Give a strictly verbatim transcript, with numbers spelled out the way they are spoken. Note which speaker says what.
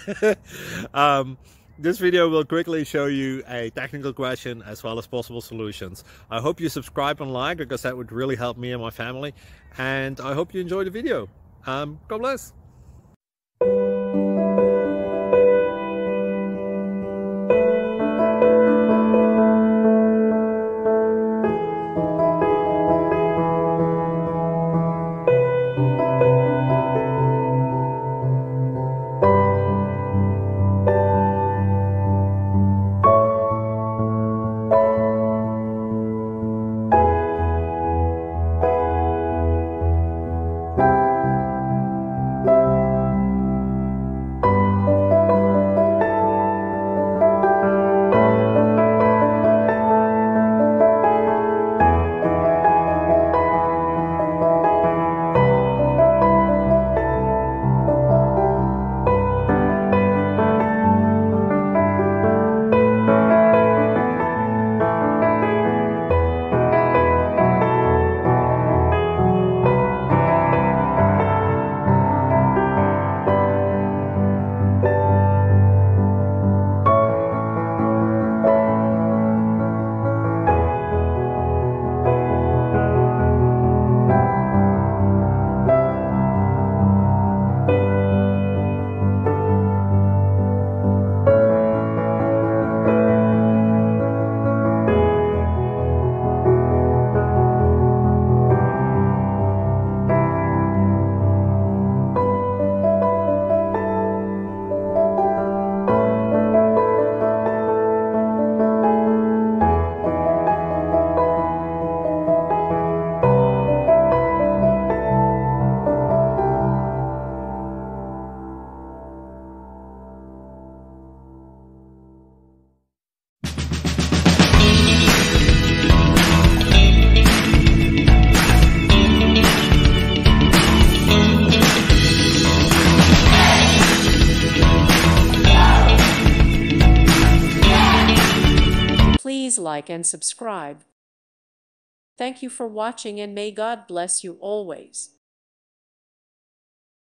Speaker 1: um, this video will quickly show you a technical question as well as possible solutions. I hope you subscribe and like, because that would really help me and my family. And I hope you enjoy the video. Um, God bless.
Speaker 2: Please like and subscribe. Thank you for watching, and may God bless you always.